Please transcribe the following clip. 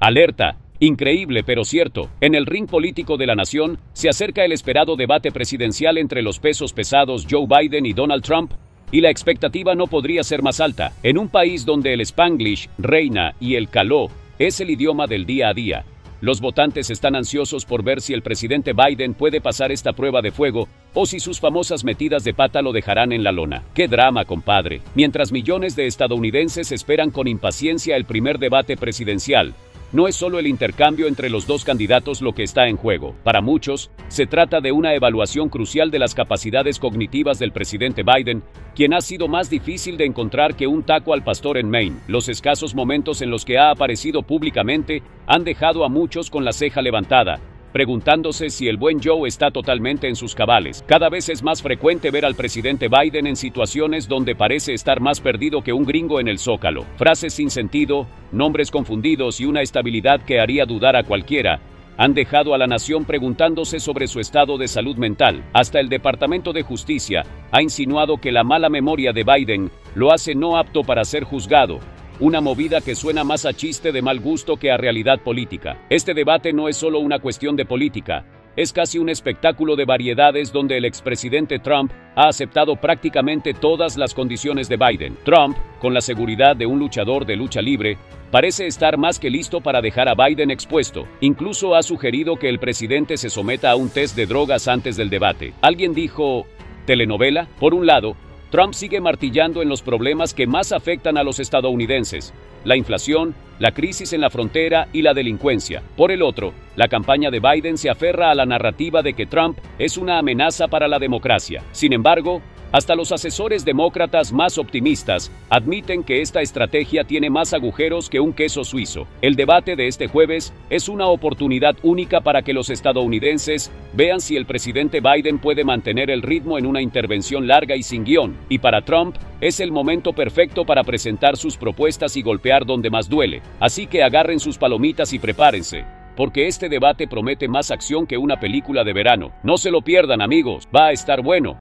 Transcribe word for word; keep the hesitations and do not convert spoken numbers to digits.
Alerta. Increíble pero cierto, en el ring político de la nación, se acerca el esperado debate presidencial entre los pesos pesados Joe Biden y Donald Trump, y la expectativa no podría ser más alta, en un país donde el Spanglish reina y el caló es el idioma del día a día. Los votantes están ansiosos por ver si el presidente Biden puede pasar esta prueba de fuego o si sus famosas metidas de pata lo dejarán en la lona. ¡Qué drama, compadre! Mientras millones de estadounidenses esperan con impaciencia el primer debate presidencial, no es solo el intercambio entre los dos candidatos lo que está en juego. Para muchos, se trata de una evaluación crucial de las capacidades cognitivas del presidente Biden, quien ha sido más difícil de encontrar que un taco al pastor en Maine. Los escasos momentos en los que ha aparecido públicamente han dejado a muchos con la ceja levantada, preguntándose si el buen Joe está totalmente en sus cabales. Cada vez es más frecuente ver al presidente Biden en situaciones donde parece estar más perdido que un gringo en el Zócalo. Frases sin sentido, nombres confundidos y una estabilidad que haría dudar a cualquiera han dejado a la nación preguntándose sobre su estado de salud mental. Hasta el Departamento de Justicia ha insinuado que la mala memoria de Biden lo hace no apto para ser juzgado. Una movida que suena más a chiste de mal gusto que a realidad política. Este debate no es solo una cuestión de política, es casi un espectáculo de variedades donde el expresidente Trump ha aceptado prácticamente todas las condiciones de Biden. Trump, con la seguridad de un luchador de lucha libre, parece estar más que listo para dejar a Biden expuesto. Incluso ha sugerido que el presidente se someta a un test de drogas antes del debate. Alguien dijo, ¿telenovela? Por un lado, Trump sigue martillando en los problemas que más afectan a los estadounidenses: la inflación, la crisis en la frontera y la delincuencia. Por el otro, la campaña de Biden se aferra a la narrativa de que Trump es una amenaza para la democracia. Sin embargo, hasta los asesores demócratas más optimistas admiten que esta estrategia tiene más agujeros que un queso suizo. El debate de este jueves es una oportunidad única para que los estadounidenses vean si el presidente Biden puede mantener el ritmo en una intervención larga y sin guión. Y para Trump, es el momento perfecto para presentar sus propuestas y golpear donde más duele. Así que agarren sus palomitas y prepárense, porque este debate promete más acción que una película de verano. No se lo pierdan, amigos, va a estar bueno.